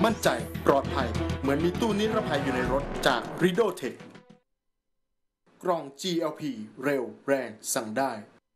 มั่นใจปลอดภัยเหมือนมีตู้นิรภัยอยู่ในรถจาก Rido Tech กล่อง GLP เร็วแรงสั่งได้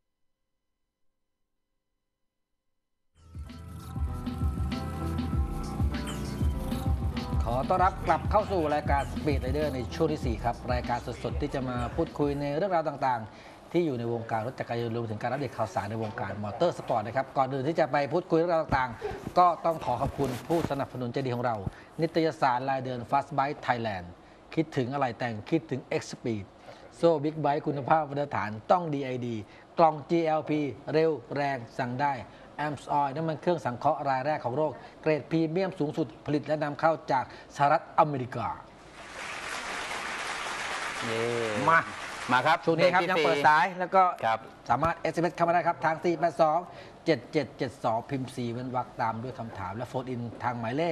ขอต้อนรับกลับเข้าสู่รายการ Speed Rider ในช่วงที่ 4 ครับรายการสดๆที่จะมาพูดคุยในเรื่องราวต่างๆที่อยู่ในวงการรถจักรยานยนต์รวมถึงการอัปเดตข่าวสารในวงการมอเตอร์สปอร์ตนะครับก่อนอื่นที่จะไปพูดคุยเรื่องราวต่างๆก็ต้องขอขอบคุณผู้สนับสนุนใจดีของเรานิตยสารรายเดือน Fast Bike Thailand คิดถึงอะไรแต่งคิดถึง X Speed โซ่บิ๊กไบค์คุณภาพมาตรฐานต้อง DID กล่อง GLP เร็วแรงสั่งได้แอมส์ออยล์น้ำมันเครื่องสังเคราะห์รายแรกของโลกเกรดพรีเมียมสูงสุดผลิตและนำเข้าจากสหรัฐอเมริกามาครับช่วงนี้ครับยังเปิดสายแล้วก็สามารถ SMS เข้ามาได้ครับทาง 482-7772 พิมพ์ 4 เว้นวรรคตามด้วยคำถามและโฟนอินทางหมายเลข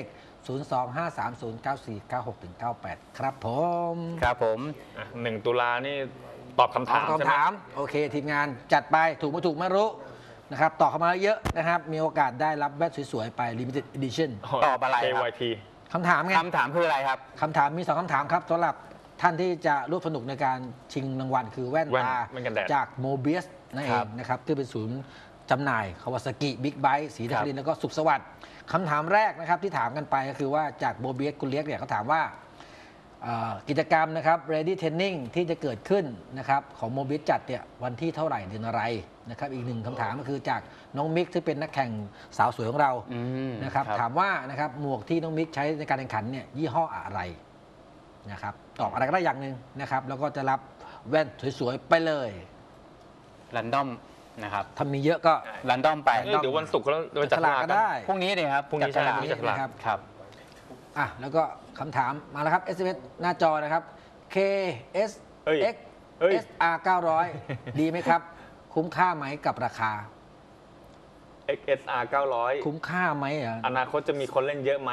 025309496-98 ครับผม 1 ตุลานี่ตอบคำถามใช่ไหมโอเคทีมงานจัดไปถูกไม่ถูกไม่รู้นะครับต่อเข้ามาเยอะนะครับมีโอกาสได้รับแว่นสวยๆไป Limited Edition ตอบอะไรครับคำถามไงคำถามคืออะไรครับคำถามมี2คำถามครับสำหรับท่านที่จะร่วมสนุกในการชิงรางวัลคือแว่นตาจากโมเบียสนั่นเองนะครับที่เป็นศูนย์จำหน่ายคาวาซากิบิ๊กไบค์สีนครินทร์แล้วก็สุขสวัสดิ์คำถามแรกนะครับที่ถามกันไปก็คือว่าจากโมเบียสคุณเลี้ยงเนี่ยเขาถามว่ากิจกรรมนะครับ Ready Training ที่จะเกิดขึ้นนะครับของโมเบียสจัดเนี่ยวันที่เท่าไหร่เดือนอะไรนะครับอีกหนึ่งคำถามก็คือจากน้องมิกที่เป็นนักแข่งสาวสวยของเรานะครับถามว่านะครับหมวกที่น้องมิกใช้ในการแข่งขันเนี่ยยี่ห้ออะไรนะครับตอบอะไรก็ได้อย่างหนึ่งนะครับแล้วก็จะรับแว่นสวยๆไปเลยรันดอมนะครับถ้ามีเยอะก็รันดอมไปเดี๋ยววันศุกร์แล้วจะจัดฉลากก็ได้พรุ่งนี้เลยครับพรุ่งนี้จัดฉลากครับแล้วก็คำถามมาแล้วครับ SMS หน้าจอนะครับ KSX SR 900 ดีไหมครับคุ้มค่าไหมกับราคา XSR 900 คุ้มค่าไหมอนาคตจะมีคนเล่นเยอะไหม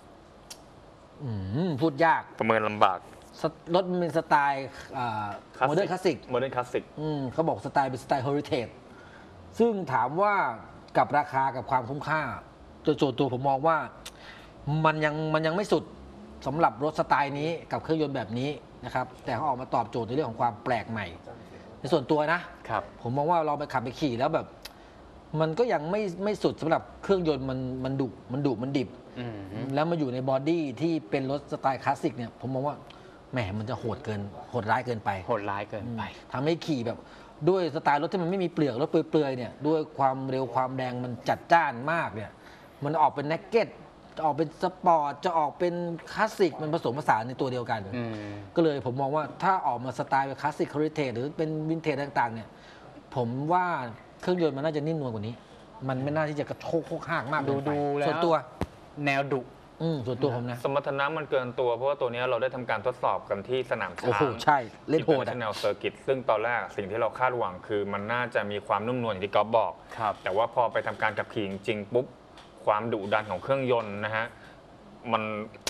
พูดยากประเมินลำบากรถมันเป็นสไตล์โมเดิร์นคลาสสิกเขาบอกสไตล์เป็นสไตล์เฮอริเทจซึ่งถามว่ากับราคากับความคุ้มค่าตัวผมมองว่ามันยังไม่สุดสำหรับรถสไตล์นี้กับเครื่องยนต์แบบนี้นะครับแต่เขาออกมาตอบโจทย์ในเรื่องของความแปลกใหม่ในส่วนตัวนะครับผมมองว่าเราไปขับไปขี่แล้วแบบมันก็ยังไม่สุดสำหรับเครื่องยนต์มันดุมันดิบแล้วมาอยู่ในบอดี้ที่เป็นรถสไตล์คลาสสิกเนี่ยผมมองว่าแหมมันจะโหดร้ายเกินไปทำให้ขี่แบบด้วยสไตล์รถที่มันไม่มีเปลือกรถเปลือยๆเนี่ยด้วยความเร็วความแรงมันจัดจ้านมากเนี่ยมันออกเป็นเนกเก็ตจะออกเป็นสปอร์ตจะออกเป็นคลาสสิกมันผสมผสานในตัวเดียวกันก็เลยผมมองว่าถ้าออกมาสไตล์เป็นคลาสสิกคอริเทจหรือเป็นวินเทจต่างๆเนี่ยผมว่าเครื่องยนต์มันน่าจะนิ่มนวลกว่านี้มันไม่น่าที่จะกระโชกโคกหักมากดูแล้วส่วนตัวแนวดุส่วนตัวผมนะสมรรถนะมันเกินตัวเพราะว่าตัวนี้เราได้ทำการทดสอบกันที่สนามช้างใช่เล่นโหดแนวเซอร์กิตซึ่งตอนแรกสิ่งที่เราคาดหวังคือมันน่าจะมีความนุ่มนวลอย่างที่ก๊อฟบอกแต่ว่าพอไปทำการขับขี่จริงปุ๊บความดุดันของเครื่องยนต์นะฮะมัน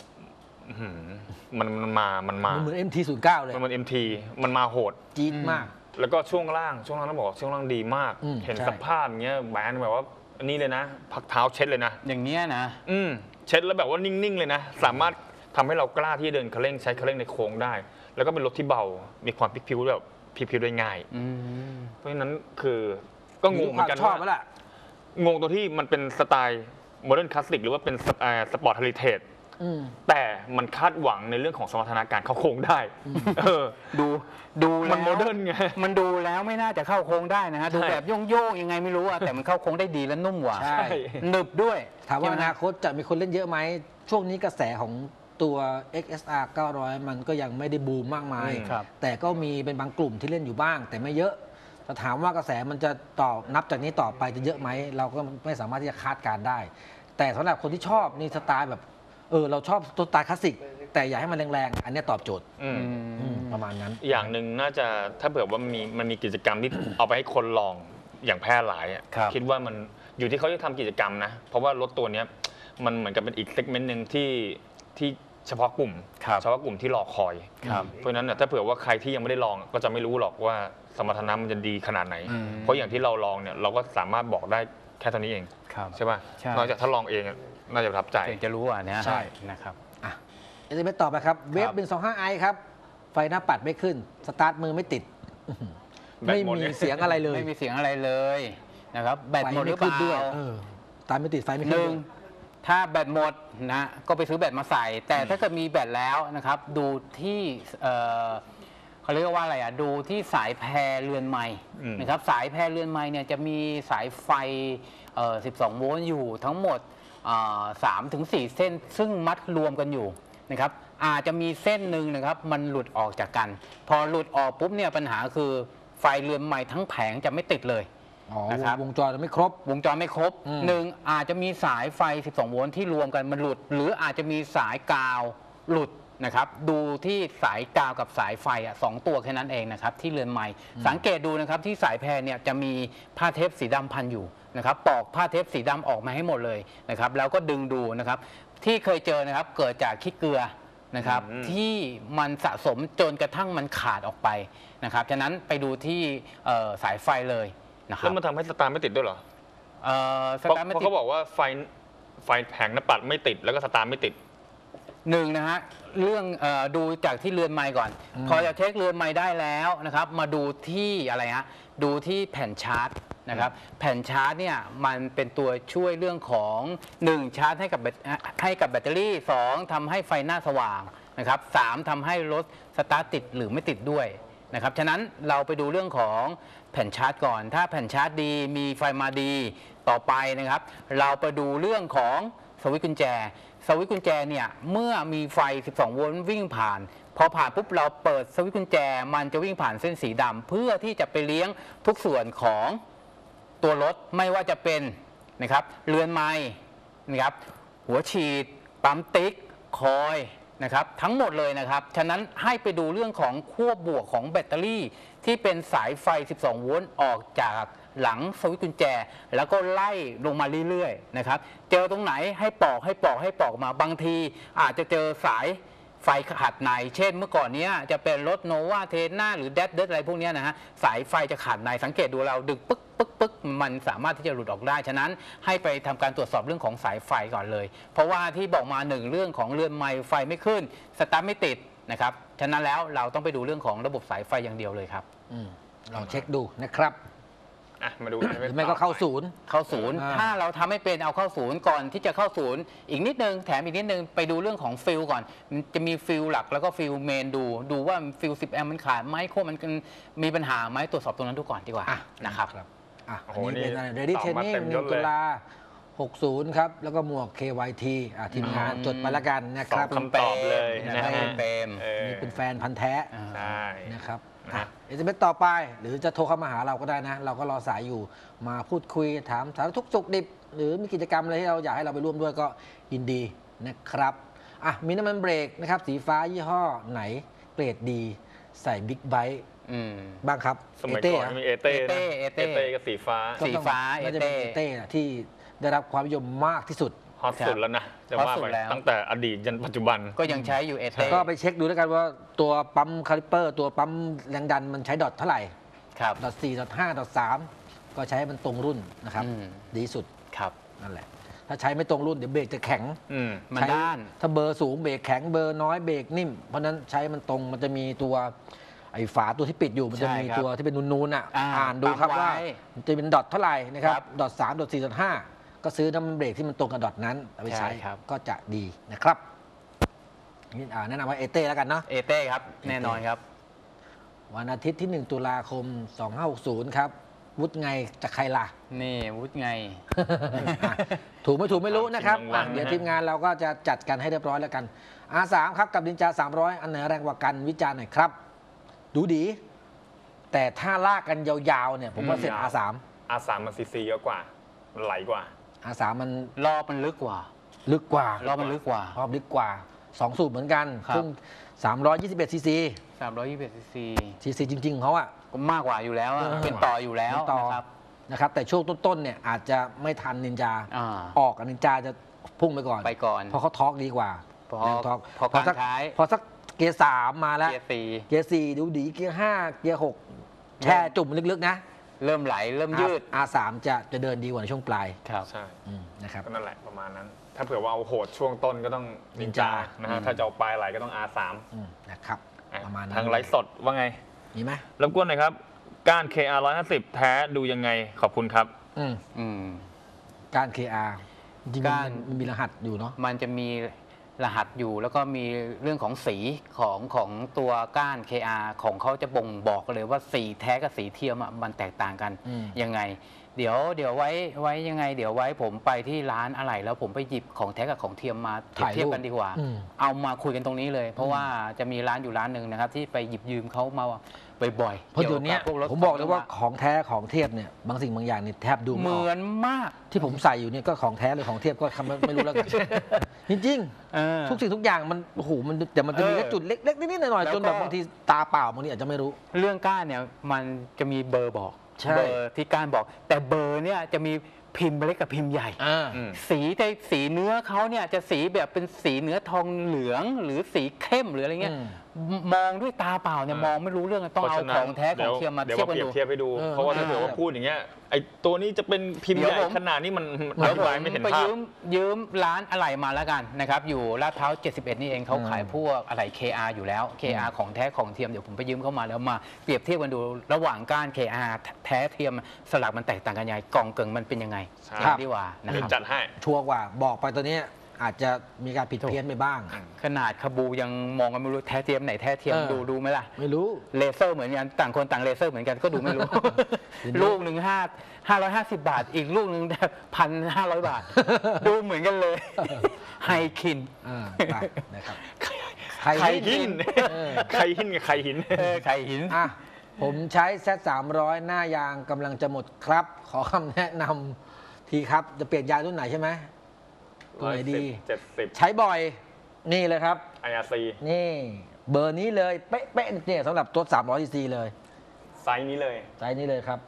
เหมือน MT09 เลยมัน MT มันมาโหดจี๊ดมากแล้วก็ช่วงล่างต้องบอกช่วงล่างดีมากเห็นสภาพอย่างเงี้ยแบนแบบว่านี่เลยนะพักเท้าเช็ดเลยนะอย่างเงี้ยนะเช็ดแล้วแบบว่านิ่งๆเลยนะสามารถทำให้เรากล้าที่เดินคันเร่งใช้คันเร่งในโค้งได้แล้วก็เป็นรถที่เบามีความพลิกผิวแบบพลิกผิวได้ง่ายเพราะฉะนั้นคือก็งงเหมือนกันว่างงตัวที่มันเป็นสไตล์โมเดิร์นคลาสสิกหรือว่าเป็นสปอร์ตเฮอริเทจแต่มันคาดหวังในเรื่องของสมรรถนะการเข้าโค้งได้ดูมันโมเดิร์นไงมันดูแล้วไม่น่าจะเข้าโค้งได้นะฮะดูแบบโยงยังไงไม่รู้แต่มันเข้าโค้งได้ดีและนุ่มกว่าหนึบด้วยถามว่าอนาคตจะมีคนเล่นเยอะไหมช่วงนี้กระแสของตัว XSR 900 มันก็ยังไม่ได้บูมมากมายแต่ก็มีเป็นบางกลุ่มที่เล่นอยู่บ้างแต่ไม่เยอะแต่ถามว่ากระแสมันจะนับจากนี้ต่อไปจะเยอะไหมเราก็ไม่สามารถที่จะคาดการได้แต่สำหรับคนที่ชอบนี่สไตล์แบบเราชอบสไตล์คลาสสิกแต่อย่าให้มันแรงๆอันนี้ตอบโจทย์ประมาณนั้นอย่างหนึ่งน่าจะถ้าเผื่อว่ามันมีกิจกรรมที่เอาไปให้คนลองอย่างแพร่หลายคิดว่ามันอยู่ที่เขาจะทำกิจกรรมนะเพราะว่ารถตัวนี้มันเหมือนกับเป็นอีกเซกเมนต์หนึ่งที่เฉพาะกลุ่มที่รอคอยเพราะฉะนั้นถ้าเผื่อว่าใครที่ยังไม่ได้ลองก็จะไม่รู้หรอกว่าสมรรถนะมันจะดีขนาดไหนเพราะอย่างที่เราลองเนี่ยเราก็สามารถบอกได้แค่ตอนนี้เองใช่ป่ะนอกจากถ้าลองเองน่าจะประทับใจถึงจะรู้นะใช่นะครับ SMS ต่อไปครับเวฟ125i ครับไฟหน้าปัดไม่ขึ้นสตาร์ทมือไม่ติดไม่มีเสียงอะไรเลยไม่มีเสียงอะไรเลยนะครับแบตหมดหรือเปล่าด้วยตามไม่ติดไฟไม่ขึ้นถ้าแบตหมดนะก็ไปซื้อแบตมาใส่แต่ถ้าเกิดมีแบตแล้วนะครับดูที่เขาเรียกว่าอะไรดูที่สายแพรเรือนไม้นะครับสายแพรเรือนไม้เนี่ยจะมีสายไฟ12 โวลต์อยู่ทั้งหมด3-4 เส้นซึ่งมัดรวมกันอยู่นะครับอาจจะมีเส้นหนึ่งนะครับมันหลุดออกจากกันพอหลุดออกปุ๊บเนี่ยปัญหาคือไฟเรือนไม้ทั้งแผงจะไม่ติดเลยนะครับวงจรไม่ครบหนึ่งอาจจะมีสายไฟ12 โวลต์ที่รวมกันมันหลุดหรืออาจจะมีสายกาวหลุดนะครับดูที่สายกาวกับสายไฟ2 ตัวแค่นั้นเองนะครับที่เรือนไม้สังเกตดูนะครับที่สายแพรเนี่ยจะมีผ้าเทปสีดำพันอยู่นะครับปอกผ้าเทปสีดำออกมาให้หมดเลยนะครับแล้วก็ดึงดูนะครับที่เคยเจอนะครับเกิดจากขี้เกลือนะครับที่มันสะสมจนกระทั่งมันขาดออกไปนะครับฉะนั้นไปดูที่สายไฟเลยนะครับแล้วมันทำให้สตาร์ทไม่ติดด้วยเหรอสตาร์ทไม่ติดเพราะเขาบอกว่าไฟแผงหน้าปัดไม่ติดแล้วก็สตาร์ทไม่ติดหนึ่งนะฮะเรื่องดูจากที่เรือนไม้ก่อนพอจะเช็คเรือนไม้ได้แล้วนะครับมาดูที่อะไรฮะดูที่แผ่นชาร์จนะครับแผ่นชาร์จเนี่ยมันเป็นตัวช่วยเรื่องของ1ชาร์จให้กับแบตเตอรี่2ทำให้ไฟหน้าสว่างนะครับ3ทำให้รถสตาร์ทติดหรือไม่ติดด้วยนะครับฉะนั้นเราไปดูเรื่องของแผ่นชาร์จก่อนถ้าแผ่นชาร์จดีมีไฟมาดีต่อไปนะครับเราไปดูเรื่องของสวิตช์กุญแจเนี่ยเมื่อมีไฟ12 โวลต์วิ่งผ่านพอผ่านปุ๊บเราเปิดสวิตช์กุญแจมันจะวิ่งผ่านเส้นสีดำเพื่อที่จะไปเลี้ยงทุกส่วนของตัวรถไม่ว่าจะเป็นนะครับเรือนไม้นะครับหัวฉีดปั๊มติ๊กคอยนะครับทั้งหมดเลยนะครับฉะนั้นให้ไปดูเรื่องของขั้วบวกของแบตเตอรี่ที่เป็นสายไฟ12 โวลต์ออกจากหลังสวิตช์กุญแจแล้วก็ไล่ลงมาเรื่อยๆนะครับเจอตรงไหนให้ปอกมาบางทีอาจจะเจอสายไฟขาดในเช่นเมื่อก่อนนี้จะเป็นรถโนวาเทน่าหรือเดดอะไรพวกนี้นะฮะสายไฟจะขาดในสังเกตดูเราดึงปึ๊กมันสามารถที่จะหลุดออกได้ฉะนั้นให้ไปทำการตรวจสอบเรื่องของสายไฟก่อนเลยเพราะว่าที่บอกมา1เรื่องของเรือนไม้ไฟไม่ขึ้นสตาร์ทไม่ติดนะครับฉะนั้นแล้วเราต้องไปดูเรื่องของระบบสายไฟอย่างเดียวเลยครับเราเช็คดูนะครับมาดูไม่ก็เข้าศูนย์ถ้าเราทำไม่เป็นเอาเข้าศูนย์ก่อนที่จะเข้าศูนย์อีกนิดนึงแถมอีกนิดนึงไปดูเรื่องของฟิลก่อนจะมีฟิลหลักแล้วก็ฟิลเมนดูว่าฟิล10 แอมป์มันขาดไหมโค้ดมันมีปัญหาไหมตรวจสอบตรงนั้นดูก่อนดีกว่านะครับอันนี้เป็น Ready Training 1 ตุลา60ครับแล้วก็หมวก KYT ทีมงานจดมาละกันนะครับคำตอบเลยนะครับนี่เป็นแฟนพันธุ์แท้นะครับSMS ต่อไปหรือจะโทรเข้ามาหาเราก็ได้นะเราก็รอสายอยู่มาพูดคุยถามสารทุกสุขดิบหรือมีกิจกรรมอะไรที่เราอยากให้เราไปร่วมด้วยก็ยินดีนะครับมีน้ำมันเบรกนะครับสีฟ้ายี่ห้อไหนเกรดดีใส่บิ๊กไบค์บ้างครับสมัยก่อนมีเอเต้กับสีฟ้าเอเต้ที่ได้รับความนิยมมากที่สุดฮอตสุดแล้วนะจะว่าไปตั้งแต่อดีตจนปัจจุบันก็ยังใช้อยู่ก็ไปเช็คดูแล้วกันว่าตัวปั๊มคาลิปเปอร์ตัวปั๊มแรงดันมันใช้ดอทเท่าไหร่ดอท4 ดอท5 ดอท3ก็ใช้มันตรงรุ่นนะครับดีสุดนั่นแหละถ้าใช้ไม่ตรงรุ่นเดี๋ยวเบรกจะแข็งมันด้านถ้าเบอร์สูงเบรกแข็งเบอร์น้อยเบรกนิ่มเพราะนั้นใช้มันตรงมันจะมีตัวไอ้ฝาตัวที่ปิดอยู่มันจะมีตัวที่เป็นนูนๆอ่านดูครับว่าจะเป็นดอทเท่าไหร่นะครับดอท3 ดอท4 ดอท5ก็ซื้อน้ำมันเบรกที่มันตรงกับดอทนั้นเอาไปใช้ก็จะดีนะครับแนะนำว่าเอเต้แล้วกันเนาะเอเต้ครับแน่นอนครับวันอาทิตย์ที่1 ตุลาคม 2560ครับวุฒิไงจะใครล่ะนี่วุฒิไงถูกไม่รู้นะครับเดี๋ยวทีมงานเราก็จะจัดกันให้เรียบร้อยแล้วกัน R3 ครับกับนินจา300อันไหนแรงกว่ากันวิจารณ์หน่อยครับดูดีแต่ถ้าลากกันยาวๆเนี่ยผมว่าเสร็จ R3 มันซีเยอะกว่ามันไหลกว่า R3มันรอบมันลึกกว่ารอบมันลึกกว่า2 สูบเหมือนกันซึ่ง321ซีซี 321ซีซีจริงๆเขาก็มากกว่าอยู่แล้วเป็นต่ออยู่แล้วนะครับแต่ช่วงต้นๆเนี่ยอาจจะไม่ทันนินจาออกนินจาจะพุ่งไปก่อนเพราะเขาทอล์กดีกว่าพอการใช้พอสักเกียร์3มาแล้วเกียร์4ดูดีเกียร์5เกียร์6แช่จุ่มลึกๆนะเริ่มไหลเริ่มยืด R3 จะเดินดีกว่าในช่วงปลายใช่นะครับก็นั่นแหละประมาณนั้นถ้าเผื่อว่าเอาโหดช่วงต้นก็ต้องนินจา Ninja นะฮะถ้าจะเอาปลายไหลก็ต้อง R3 นะครับประมาณนั้นทางไลฟ์สดว่าไงมีไหมรบกวนหน่อยครับก้าน KR 150แท้ดูยังไงขอบคุณครับการ KR จริงๆก้านมันมีรหัสอยู่เนาะมันจะมีรหัสอยู่แล้วก็มีเรื่องของสีของตัวก้าน KR ของเขาจะบ่งบอกเลยว่าสีแท้กับสีเทียมอะมันแตกต่างกันยังไง เดี๋ยวไว้ยังไง เดี๋ยวไว้ผมไปที่ร้านอะไรแล้วผมไปหยิบของแท้กับของเทียมมาเปรียบเทียบกันดีกว่า เอามาคุยกันตรงนี้เลย เพราะว่าจะมีร้านอยู่ร้านหนึ่งนะครับที่ไปหยิบยืมเขามาบ่อยๆเพราะเดี๋ยวนี้กี่วบพวรถผมบอกเลยว่าของแท้ของเทียบเนี่ยบางสิ่งบางอย่างนี่แทบดูเหไม่อมืออก นมากที่ผมใส่อยู่เนี่ยก็ของแท้หรือของเทียบก็คำไม่รู้แล้วกัน จริงๆทุกสิ่งทุกอย่างมันโอ้โหมันแต่มันจะมีแค่จุดเล็กๆนิดๆหน่อยแล้วๆก็จนแบบบางทีตาเปล่าบางทีอาจจะไม่รู้เรื่องก้านเนี่ยมันจะมีเบอร์บอกใช่เบอร์ที่ก้านบอก แต่เบอร์เนี่ยจะมีพิมพ์เล็กกับพิมพ์ใหญ่ สีเนื้อเขาเนี่ยจะสีแบบเป็นสีเนื้อทองเหลืองหรือสีเข้มหรืออะไรเงี้ยมองด้วยตาเปล่าเนี่ยมองไม่รู้เรื่องต้องเอาของแท้ของเทียมมาเดี๋ยวเทียบมากันเปรียดูบเทียบให้ดู เพราะว่าถ้าเผื่อว่าพูดอย่างเงี้ยไอ้ตัวนี้จะเป็นพิมพ์ใหญ่ขนาดนี้มันอเดี๋ยวธิผมบายไม่เห็นไปภาพยืมร้านอะไหล่มาแล้วกันนะครับอยู่ลาดพร้าว 71 นี่เองเขาขายพวกอะไหล่ KR อยู่แล้ว KR ของแท้ของเทียมเดี๋ยวผมไปยืมเข้ามาแล้วมาเปรียบเทียบกันดูระหว่างก้าน KR แท้เทียมสลักมันแตกต่างกันยังไงกล่องเกิงมันเป็นยังไงใช่อย่างดีกว่านะเดี๋คยวรับจัดให้ชัวร์กว่าบอกไปตัวเนี้ยอาจจะมีการผิดเพี้ยนไปบ้างขนาดคาบูยังมองกันไม่รู้แท้เทียมไหนแท้เทียมดูไหมล่ะไม่รู้เลเซอร์เหมือนกันต่างคนต่างเลเซอร์เหมือนกันก็ดูไม่รู้ ลูกหนึ่ง550 บาท อีกลูกหนึ่ง1,500 บาท ดูเหมือนกันเลย ไฮคินไปนะครับไข่หินไข่หินกับไข่หินไข่หินอ่ะผมใช้ Z300 หน้ายางกำลังจะหมดครับ ขอคำแนะนำทีครับ จะเปลี่ยนยางรุ่นไหนใช่ไหมตัวไหนดี 70 ใช้บ่อย นี่เลยครับ IRC นี่เบอร์นี้เลย เป๊ะๆเนี่ยสำหรับตัว300 cc เลยไซส์นี้เลยไซส์นี้เลยครับ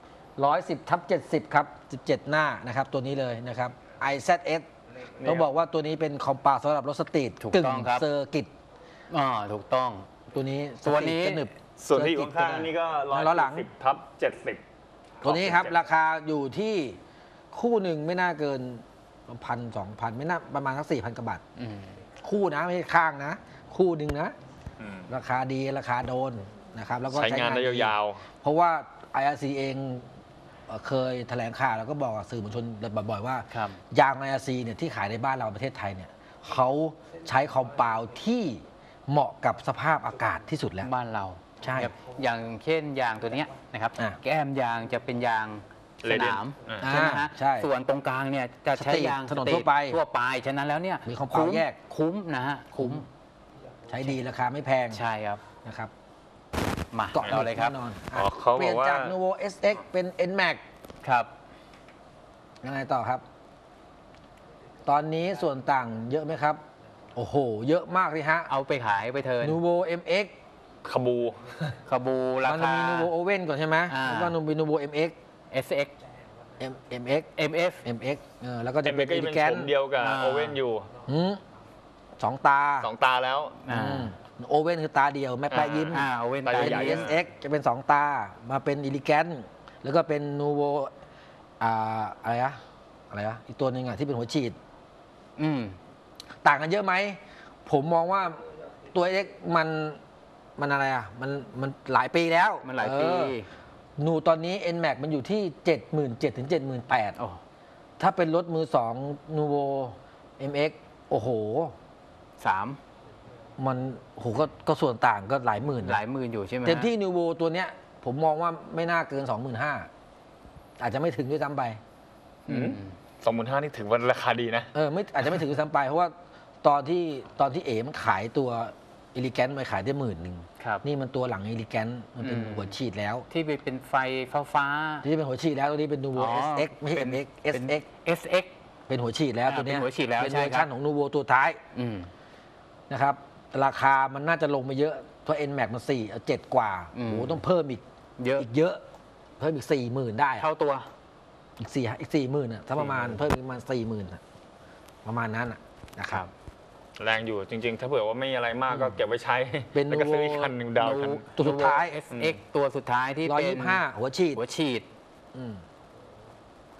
110/70 ครับ 17 หน้านะครับ ตัวนี้เลยนะครับ IZS ต้องบอกว่าตัวนี้เป็นคอมปาสำหรับรถสตรีทถูกกึ่งต้องครับเซอร์กิตถูกต้องตัวนี้ตัวนี้สตรีทก็หนึบส่วนที่อยู่ข้างๆนี่ก็ล้อหลัง 110/70 ตัวนี้ครับ ราคาอยู่ที่คู่หนึ่งไม่น่าเกิน 1,000-2,000 ไม่น่าประมาณสัก 4,000 กว่าบาท คู่นะ ไม่ใช่ข้างนะ คู่หนึ่งนะ ราคาดีราคาโดนนะครับแล้วก็ใช้งานได้ยาวเพราะว่า IRC เองเคยแถลงข่าวแล้วก็บอกกับสื่อมวลชนบ่อยๆว่าครับยาง IRC เนี่ยที่ขายในบ้านเราประเทศไทยเนี่ยเขาใช้คอมเปลที่เหมาะกับสภาพอากาศที่สุดแล้วบ้านเราใช่ครับอย่างเช่นยางตัวเนี้ยนะครับอ่ะแก้มยางจะเป็นยางสนาม Radiant ใช่ไหมฮะใช่ส่วนตรงกลางเนี่ยจะใช้ยางถนนทั่วไปทั่วไปฉะนั้นแล้วเนี่ยมีคอมเปลแยกคุ้มนะฮะคุ้มใช้ดีราคาไม่แพงใช่ครับนะครับมาเกาะเอาเลยครับแน่นอนอ๋อเขาบอกว่าเปลี่ยนจาก Nuvo SX เป็น NMAX ครับยังไงต่อครับ ตอนนี้ส่วนต่างเยอะไหมครับ โอ้โห เยอะมากเลยฮะเอาไปขายไปเทิร์น Nuvo MX ขบูคาบูรามันจะคามี Nuvo Oven ก่อนใช่ไหมอ่าแล้วก็ Nuvo MX SX MX MF MX แล้วก็จะเอ็มเป็เอน ก็อีเป็นแกโฉนมเดียวกับอ่าโอเว่นอยู่สองตา 2 ตาแล้วโอเว่นคือตาเดียว แม่แปะยิ้มเอาเว้นตาตาเป็นใหญ่ SX จะเป็น 2 ตา มาเป็นอีลิแกนแล้วก็เป็น Nuvo อะไรอะอีกตัวหนึ่งอะที่เป็นหัวฉีดอืมต่างกันเยอะไหม ผมมองว่าตัว X มันอะไรอ่ะ มันหลายปีแล้วมันหลายปีนูตอนนี้ NMAX มันอยู่ที่ 77,000 ถึง 78,000 โอ้ถ้าเป็นรถมือ 2 Nuvo MX โอ้โห 3 มันโหก็ส่วนต่างก็หลายหมื่นนะหลายหมื่นอยู่ใช่ไหมฮะเต็มที่ Nuvo ตัวเนี้ย ผมมองว่าไม่น่าเกิน 25,000 อาจจะไม่ถึงด้วยซ้ำไป 25,000นี่ถือว่าราคาดีนะไม่อาจจะไม่ถึงด้วยซ้ำไป เพราะว่าตอนที่เอ๋มันขายตัวอิลิแกนไปขายได้10,000 ครับนี่มันตัวหลังอิลิแกนมันเป็นหัวฉีดแล้วที่เป็นไฟฟ้าที่เป็นหัวฉีดแล้วตัวนี้เป็น Nuvo อ๋อ SX ไม่ใช่เป็น MX เป็น SX SX เป็นหัวฉีดแล้วตัวเนี้ยเป็นหัวฉีดแล้วเป็นใช่เวอร์ครัชับนของ Nuvo ตัวท้ายอืมนะครับราคามันน่าจะลงมาเยอะเพราะ NMAX มัน7 กว่าอืมโอ้โหต้องเพิ่มอีกเยอะเยอะ เพิ่มอีก 40,000 ได้อะเท่าตัวอีก 40,000อ่ะถ้าประมาณเพิ่มอีกประมาณ 40,000อะประมาณนั้นอะนะครับแรงอยู่จริงๆ ถ้าเผื่อว่าไม่อะไรมากก็เก็บไว้ใช้เป็นแล้วก็ซื้ออีกคันหนึ่งดาวน์คันตัวสุดท้าย SX ตัวสุดท้ายที่เป็น 125 หัวฉีดหัวฉีดอืม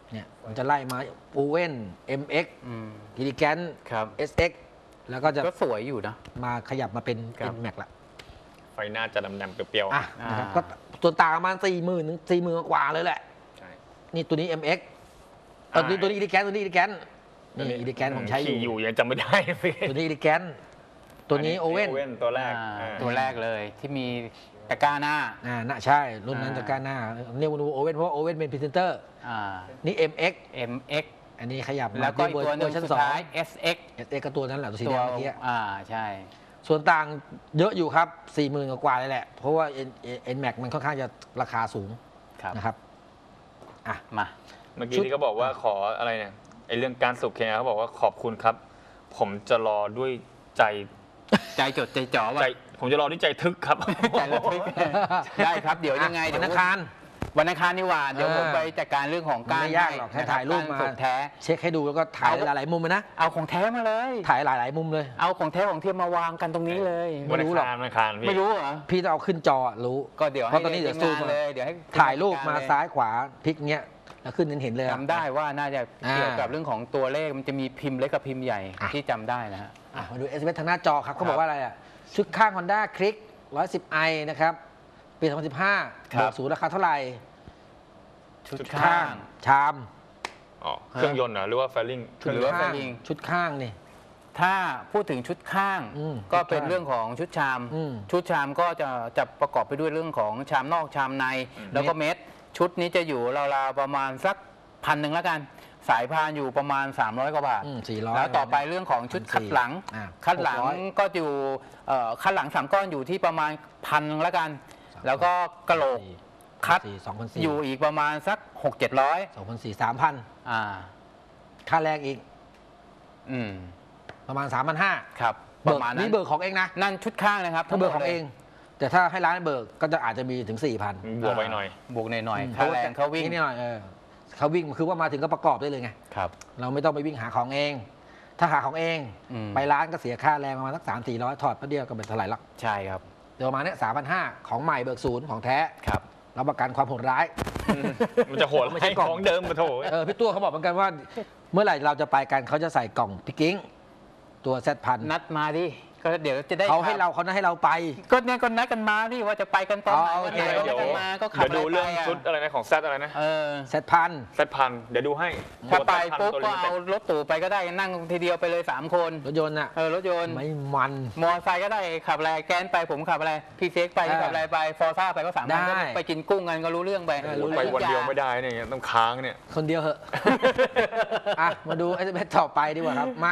เนี่ยมันจะไล่มาโอเว่น MX กิลิแกนครับ SX แล้วก็จะก็สวยอยู่นะมาขยับมาเป็นครับ NMAX ละไฟหน้าจะดำๆเปรี้ยวอ่ะนะครับก็ส่วนต่างประมาณ40,000 กว่าเลยแหละๆใช่นี่ตัวนี้ MX ตัวนี้อีลิแกนตัวนี้อีลิแกนนี่อีลิแกนผมใช้อยู่ขี่อยู่ยังจำไม่ได้ตัวนี้อีลิแกนตัวนี้โอเว่นตัวแรกตัวแรกเลยที่มีตะกร้าหน้าน่าใช่รุ่นนั้นจะกล้าหน้าเรียกว่าโอเว่นเพราะโอเว่นเป็นพรีเซนเตอร์อ่านี่ MX MX อันนี้ขยับมาแล้วก็อีกตัวหนึงชั้นสุดสองท้าย SX SX ก็ตัวนั้นแหละตัวสีตัแดวงเมื่อกี้ใช่ส่วนต่างเยอะอยู่ครับ 40,000 กว่าเลยแหละ เพราะว่า NMAX มันค่อนข้างจะราคาสูงครับนะครับมาเมื่อกี้ที่เขาบอกว่าขออะไรเนี่ยไอเรื่องการสูบเคเขาบอกว่าขอบคุณครับ ผมจะรอด้วยใจใจจดใจจ่อว่าใจผมจะรอด้วยใจทึกครับใจระทึกได้ครับเดี๋ยวยังไงวัเดี๋ยนวอังคารวันอังคารนี่หว่าเดี๋ยวผมไปจัดการเรื่องของการไม่ยากหรอกแค่ถ่ายรูปมากสูบแท้เช็คให้ดูแล้วก็ถ่ายหลายๆมุมเลยนะเอาของแท้มาเลยถ่ายหลายๆมุมเลยเอาของแท้ของเทียมมาวางกันตรงนี้เลยวันอังคารวันอังคารพี่ไม่รู้เหรอพี่ต้องเอาขึ้นจอรู้ก็เดี๋ยวเพราะตอนนี้เดี๋ยวซูมให้ทีงานเลยเดี๋ยวให้ถ่ายรูปมาเลยซ้ายขวาพลิกเนี้ยแล้วขึ้นเห็นเลยจำได้ว่าน่าจะอ่าเกี่ยวกับเรื่องของตัวเลขมันจะมีพิมพ์เล็กกับพิมพ์ใหญ่อ่ะที่จำได้นะฮะมาดู SMS ทางหน้าจอครับเขาบอกว่าอะไรอ่ะชุดข้าง Honda Click 110i นะครับปี 2015 ครับเบิกศูนย์ราคาเท่าไหร่ชุดข้างชามอ๋อเครื่องยนต์เหรอหรือว่าไฟลิ่งหรือว่าข้างไฟลิงชุดข้างนี่ถ้าพูดถึงชุดข้างอืมก็เป็นชุดข้างเรื่องของชุดชามอืมชุดชามก็จะประกอบไปด้วยเรื่องของชามนอกชามใน แล้วก็เม็ดชุดนี้จะอยู่ราวๆประมาณสัก1,000แล้วกัน สายพานอยู่ประมาณ300กว่าบาท 400 แล้วต่อไปเรื่องของชุดคัดหลังอ่ะคัดหลัง 600 ก็อยู่คัดหลัง3ก้อนอยู่ที่ประมาณ1,000แล้วกัน แล้วก็กระโหลกคัด 2,400 อยู่อีกประมาณสัก6-700 2,400 3,000 อ่าค่าแรงอีกอืมประมาณ 3,500 ครับปเบิระกมาณนั้นี่นเบิกของเองนะนั่นชุดข้างนะครับถ้าเบิกของเอง แต่ถ้าให้ร้านเบิกก็จะอาจจะมีถึง 4,000 บวกไปหน่อยบวกหน่อยๆค่าแรงเขาวิ่งนี่หน่อยเขาวิ่งคือว่ามาถึงก็ประกอบได้เลยไงครับเราไม่ต้องไปวิ่งหาของเอง ถ้าหาของเองอืมไปร้านก็เสียค่าแรงประมาณสัก300-400ถอดแป๊บเดียวก็เป็นเท่าไหร่ละใช่ครับเดี๋ยวประมาณเนี้ย3,500ของใหม่เบิกศูนย์ของแท้ครับรับประกันความโหดร้ายมันจะโหดไม่ใช่ให้กล่องของเดิมมาโถพี่ตัวเขาบอกเหมือนกันว่า เมื่อไหร่เราจะไปกันเขาจะใส่กล่องพิกกิ้งตัวแซดพันนัดมาดิก็เดี๋ยวจะได้เขาให้เราเขาให้เราไปก็เนี่ยก็นัดกันมาดิว่าจะไปกันตอนไหนอ๋อโอวันเคไหนเดี๋ยวก็มาก็ขับเดี๋ยวดูเรื่องะไะชุดอะไรนะของแซดอะไรนะเออแซดพันแซดพันเดี๋ยวดูให้ถ้าไปตัวปุ๊บแซดพันตัวก็เอารถตู่ไปก็ได้นั่งทีเดียวไปเลย3คนรถยนต์อะรถยนต์ไม่มันมอเตอร์ไซค์ก็ได้ขับอะไรแกนไปผมขับอะไรพี่เซ็กไปขับอะไรไปฟอร์ซ่าไปก็3คนได้ก็ไปกินกุ้งกันก็รู้เรื่องไปได้รู้ไปวันเดียวไม่ได้เนี่ยต้องค้างเนี่ยคนเดียวเหอะ อ่ะ มาดู SMS ต่อไปดีกว่าครับ มา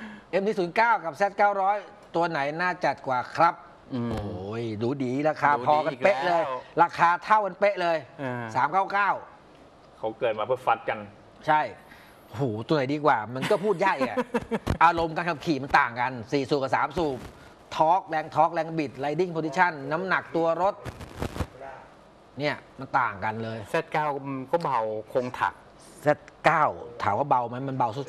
MT09 กับ Z900 ตัวไหนน่าจัดกว่าครับ โอ้ย ดูดีราคาดูดีพอกันเป๊ะเลยอีกแล้วราคาเท่ากันเป๊ะเลย 399 เขาเกิดมาเพื่อฟัดกันใช่โหตัวไหนดีกว่า มันก็พูดยากอ่ะ อารมณ์การขับขี่มันต่างกัน 4 สูบกับ 3 สูบทอร์กแรงบิด riding position น้ำหนักตัวรถ เนี่ยมันต่างกันเลย Z9 ก็เบาคงถัก Z9 ถามว่าเบาไหมมันเบาสุด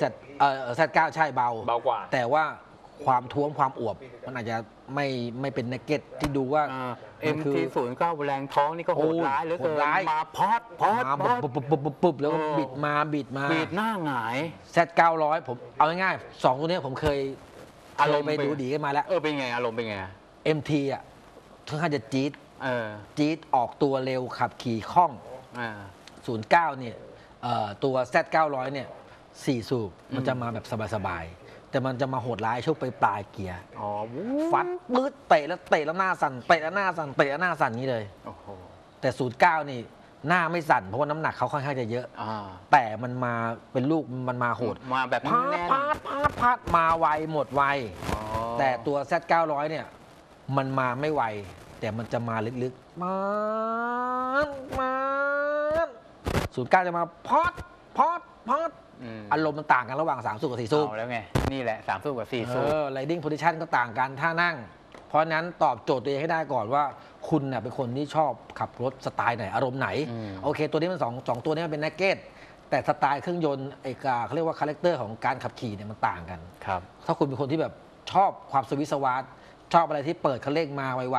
Z9 ใช่เบาเบากว่าแต่ว่าความท้วมความอวบ มันอาจจะไม่เป็นนักเก็ตที่ดูว่ามันคือ MT09 แรงท้องนี่ก็โหดร้ายเหลือเกินโหดร้ายมาพอดมาปุ๊บแล้วก็บิดมาบีดหน้าหงาย Z900 ผมเอาง่ายๆ2ตัวเนี้ยผมเคยอารมณ์ไปดูดีกันมาแล้วเป็นไงอารมณ์เป็นไง MT อ่ะค่อนข้างจะจี๊ดเออจี๊ดออกตัวเร็วขับขี่คล่องอ่า 09 เนี่ยตัว Z900 เนี่ย4สูบมันจะมาแบบสบายๆ แต่มันจะมาโหดร้ายช่วงปลายเกียร์อ๋อฟัดปื๊ดเตะแล้วหน้าสั่นเตะแล้วหน้าสั่นเตะแล้วหน้าสั่นนี้เลยโอ้โหแต่ 09 นี่หน้าไม่สั่นเพราะว่าน้ำหนักเขาค่อนข้างจะเยอะอ่าแต่มันมาเป็นลูกมันมาโหดมาแบบพาดแน่นพาดมาไวหมดไวอ๋อแต่ตัว Z900 เนี่ยมันมาไม่ไว แต่มันจะมาลึกๆ09 จะมาพอดอารมณ์มันต่างกันระหว่าง3สูบกับ4สูบเอาแล้วไง นี่แหละ3สูบกับ4สูบ riding position ก็ต่างกันท่านั่ง เพราะฉะนั้นตอบโจทย์ตัวเองให้ได้ก่อนว่าคุณน่ะเป็นคนที่ชอบขับรถสไตล์ไหนอารมณ์ไหน โอเค ตัวนี้มันสองตัวนี้มันเป็นนักเก็ตแต่สไตล์เครื่องยนต์เขาเรียกว่าคาแรคเตอร์ของการขับขี่เนี่ยมันต่างกันครับถ้าคุณเป็นคนที่แบบชอบความสวิสวาร์ชอบอะไรที่เปิดคันเร่งมาไวๆ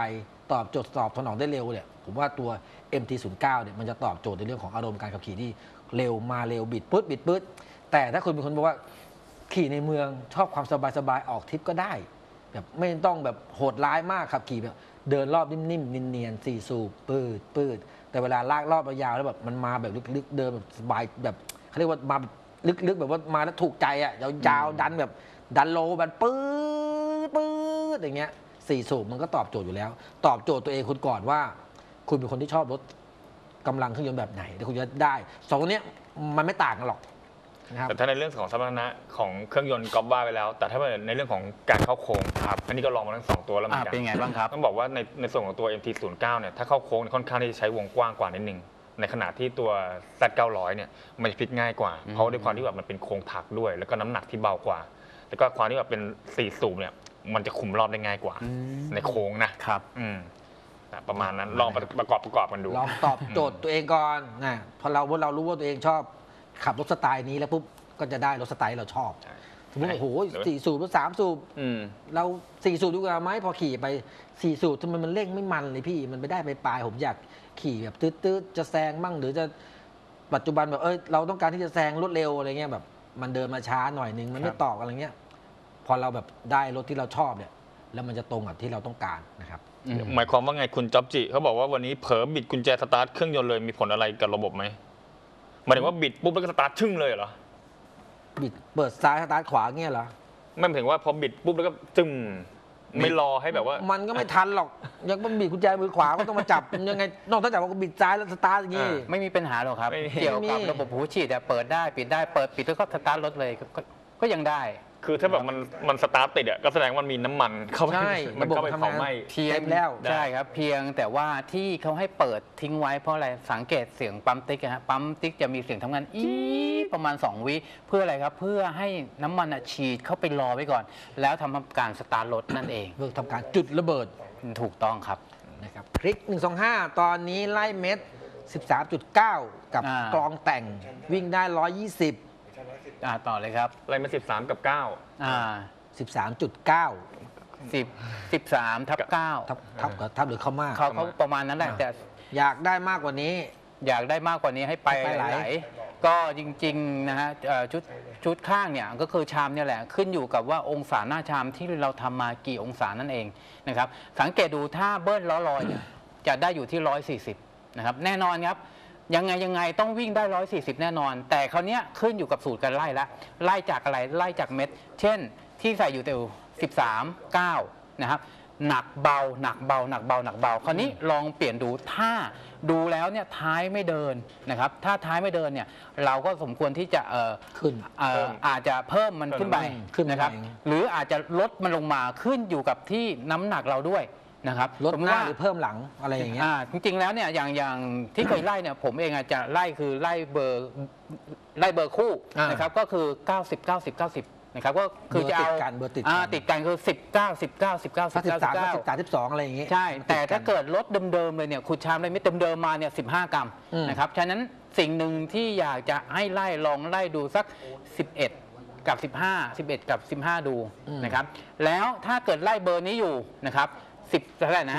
ตอบโจทย์ตอบสนองได้เร็วเนี่ยผมว่าตัว MT-09 เนี่ยมันจะตอบโจทย์ในเรื่องของอารมณ์การขับขี่ที่เร็วมาเร็วบิดปึ๊ดแต่ถ้าคุณเป็นคนบอกว่าขี่ในเมืองชอบความสบายๆออกทริปก็ได้แบบไม่ต้องแบบโหดร้ายมากขับขี่แบบเดินรอบนิ่มๆเนียนๆ4 สูบปืดแต่เวลาลากรอบยาวแล้วแบบมันมาแบบลึกๆเดินแบบสบายแบบเขาเรียกว่ามาลึกๆแบบว่ามาแล้วถูกใจอ่ะยาวๆดันแบบดันโลแบบปื๊ดอย่างเงี้ย4 สูบมันก็ตอบโจทย์อยู่แล้วตอบโจทย์ตัวเองคุณก่อนว่าคุณเป็นคนที่ชอบรถกำลังเครื่องยนต์แบบไหนเดี๋ยวคุณจะได้2ตัวเนี้ยมันไม่ต่างกันหรอกนะครับแต่ถ้าในเรื่องของสมรรถนะของเครื่องยนต์ก๊อฟว่าไปแล้วแต่ถ้าในเรื่องของการเข้าโค้งครับอันนี้ก็ลองมาทั้ง2ตัวแล้วเหมือนกันเป็นไงบ้างครับต้องบอกว่าในส่วนของตัว MT-09 เนี่ยถ้าเข้าโค้งค่อนข้างที่จะใช้วงกว้างกว่านิดนึงในขณะที่ตัว Z900 เนี่ยมันจะพลิกง่ายกว่าเพราะด้วยความที่แบบมันเป็นโค้งถักด้วยแล้วก็น้ำหนักที่เบากว่าแล้วก็ความที่แบบเป็น4 สูบเนี่ยมันจะคุมรอบได้ง่ายกว่าในโค้งนะครับประมาณนั้นลองประกอบกันดูลองตอบโจทย์ตัวเองก่อนนะพอเรารู้ว่าตัวเองชอบขับรถสไตล์นี้แล้วปุ๊บก็จะได้รถสไตล์เราชอบสมมติโอ้โห4 สูบหรือ3 สูบเรา4 สูบดีกว่าไหมพอขี่ไป4 สูบทำไมมันเร่งไม่มันเลยพี่มันไปได้ไปปลายผมอยากขี่แบบตืดๆจะแซงมั่งหรือจะปัจจุบันแบบเราต้องการที่จะแซงรถเร็วอะไรเงี้ยแบบมันเดินมาช้าหน่อยนึงมันไม่ตอกอะไรเงี้ยพอเราแบบได้รถที่เราชอบเนี่ยแล้วมันจะตรงกับที่เราต้องการนะครับหมายความว่าไงคุณจ๊อบจิเขาบอกว่าวันนี้เผลอบิดกุญแจสตาร์ทเครื่องยนต์เลยมีผลอะไรกับระบบไหมหมายถึงว่าบิดปุ๊บแล้วก็สตาร์ทชึ่งเลยเหรอบิดเปิดซ้ายสตาร์ทขวาเงี้ยเหรอไม่หมายถึงว่าพอบิดปุ๊บแล้วก็จึ้มไม่รอให้แบบว่ามันก็ไม่ทันหรอกยังมันบิดกุญแจมือขวาก็ต้องมาจับยังไงนอกจากว่าบิดซ้ายแล้วสตาร์ทอย่างงี้ไม่มีปัญหาหรอกครับเกี่ยวกับระบบหูฉีดเปิดได้ปิดได้เปิดปิดแล้วก็สตาร์ทรถเลยก็ยังได้คือถ้าแบบมันสตาร์ทติดก็แสดงว่ามันมีน้ำมันเข้าไปมันเข้าไปเผาไหม้เพียงแล้วใช่ครับเพียงแต่ว่าที่เขาให้เปิดทิ้งไว้เพราะอะไรสังเกตเสียงปั๊มติ๊กฮะปั๊มติ๊กจะมีเสียงทำงานประมาณ2 วิเพื่ออะไรครับเพื่อให้น้ำมันฉีดเข้าไปรอไว้ก่อนแล้วทำการสตาร์ทรถนั่นเองเพื่อทำการจุดระเบิดถูกต้องครับนะครับคลิก125ตอนนี้ไล่เม็ด 13.9 กับกลองแต่งวิ่งได้120 ต่อเลยครับไล่มา13 กับ 9 13.9 ทับหรือเข้ามาเขาประมาณนั้นแหละแต่อยากได้มากกว่านี้ให้ไปไหลก็จริงๆนะฮะชุดข้างเนี่ยก็คือชามเนี่ยแหละขึ้นอยู่กับว่าองศาหน้าชามที่เราทำมากี่องศานั่นเองนะครับสังเกตดูถ้าเบิ้ลล้อลอยจะได้อยู่ที่140นะครับแน่นอนครับยังไงต้องวิ่งได้140แน่นอนแต่คราวนี้ขึ้นอยู่กับสูตรการไล่ละไล่จากอะไรไล่จากเม็ดเช่นที่ใส่อยู่แต่13 9นะครับหนักเบาคราวนี้ลองเปลี่ยนดูถ้าดูแล้วเนี่ยท้ายไม่เดินนะครับถ้าท้ายไม่เดินเนี่ยเราก็สมควรที่จะขึ้นอาจจะเพิ่มมันขึ้นไปนะครับหรืออาจจะลดมันลงมาขึ้นอยู่กับที่น้ำหนักเราด้วยนะครับลดหน้าหรือเพิ่มหลังอะไรอย่างเงี้ยจริงๆแล้วเนี่ยอย่างที่เคยไล่เนี่ยผมเองอาจจะไล่คือไล่เบอร์คู่นะครับก็คือ90นะครับก็คือจะเอาติดกันคือ 12อะไรอย่างเงี้ยใช่แต่ถ้าเกิดลดเดิมๆเลยเนี่ยคุณชามเลยไม่เดิมมาเนี่ย15 กรัมนะครับฉะนั้นสิ่งหนึ่งที่อยากจะให้ลองไล่ดูสัก11 กับ 15 11 กับ 15ดูนะครับแล้วถ้าเกิดไล่เบอร์นี้อยู่นะครับ10เท่าไหร่นะ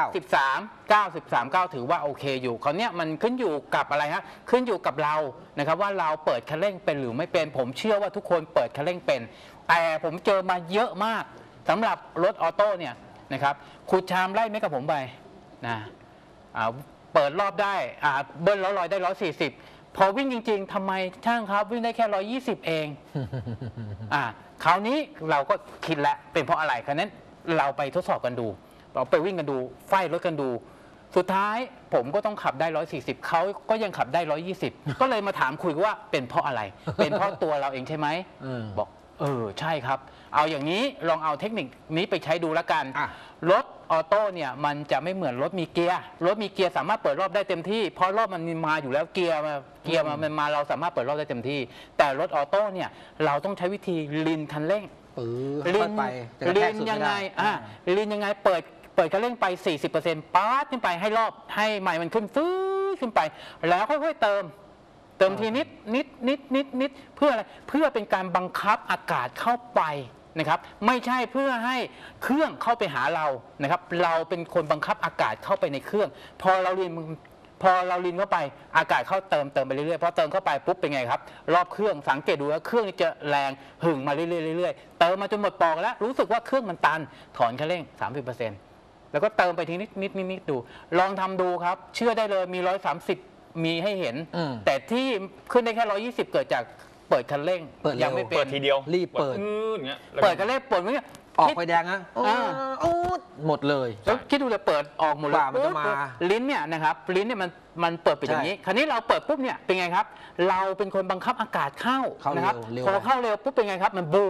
13 9ถือว่าโอเคอยู่คราวนี้มันขึ้นอยู่กับอะไรฮะขึ้นอยู่กับเรานะครับว่าเราเปิดคันเร่งเป็นหรือไม่เป็นผมเชื่อว่าทุกคนเปิดคันเร่งเป็นแต่ผมเจอมาเยอะมากสำหรับรถออโต้เนี่ยนะครับคุณชามไล่ไม่กับผมไปนะเปิดรอบได้เบิ้ลล้อลอยได้140พอวิ่งจริงๆทำไมช่างครับวิ่งได้แค่120เองคราวนี้เราก็คิดแล้วเป็นเพราะอะไรคราวนั้นเราไปทดสอบกันดูเราไปวิ่งกันดูไฟรถกันดูสุดท้ายผมก็ต้องขับได้140เขาก็ยังขับได้120ก็เลยมาถามคุยว่าเป็นเพราะอะไรเป็นเพราะตัวเราเองใช่ไหมบอกใช่ครับเอาอย่างนี้ลองเอาเทคนิคนี้ไปใช้ดูแล้วกันรถออโต้เนี่ยมันจะไม่เหมือนรถมีเกียร์สามารถเปิดรอบได้เต็มที่เพราะรอบมันมาอยู่แล้วเกียร์มันมาเราสามารถเปิดรอบได้เต็มที่แต่รถออโต้เนี่ยเราต้องใช้วิธีลินคันเร่งลินยังไงลินยังไงเปิดคันเร่งไป 40% ป๊าดขึ้นไปให้รอบให้ไมล์มันขึ้นไปแล้วค่อยๆเติมทีนิดเพื่ออะไรเพื่อเป็นการบังคับอากาศเข้าไปนะครับไม่ใช่เพื่อให้เครื่องเข้าไปหาเรานะครับเราเป็นคนบังคับอากาศเข้าไปในเครื่องพอเราลินเข้าไปอากาศเข้าเติมไปเรื่อยๆพอเติมเข้าไปปุ๊บเป็นไงครับรอบเครื่องสังเกตดูว่าเครื่องจะแรงหึ่งมาเรื่อยๆเติมมาจนหมดปอกแล้วรู้สึกว่าเครื่องมันตันถอนคันเร่ง 30%แล้วก็เติมไปทีนิดดูลองทำดูครับเชื่อได้เลยมี130มีให้เห็นแต่ที่ขึ้นได้แค่120เกิดจากเปิดคันเร่งยังไม่เป็นเปิดทีเดียวรีบเปิดอย่างเงี้ยเปิดคันเร่งเปิดเงี้ยออกไฟแดงนะหมดเลยแล้วคิดดูเลยเปิดออกหมดเลยกว่ามันจะมาลิ้นเนี่ยนะครับลิ้นเนี่ยมันเปิดไปอย่างนี้ คราวนี้เราเปิดปุ๊บเนี่ยเป็นไงครับ เราเป็นคนบังคับอากาศเข้านะครับพอเข้าเร็วปุ๊บเป็นไงครับมันบู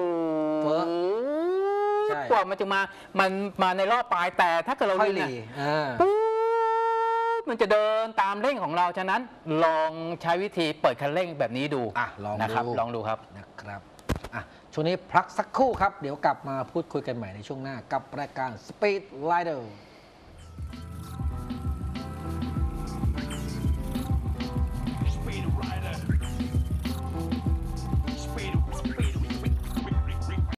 กว่ามันจะมาในรอบปลายแต่ถ้าเกิดเราลิ้นเนี่ยปุ๊บมันจะเดินตามเร่งของเราฉะนั้นลองใช้วิธีเปิดคันเร่งแบบนี้ดูลองนะครับลองดูครับนะครับช่วงนี้พักสักครู่ครับเดี๋ยวกลับมาพูดคุยกันใหม่ในช่วงหน้ากับรายการ Speed Rider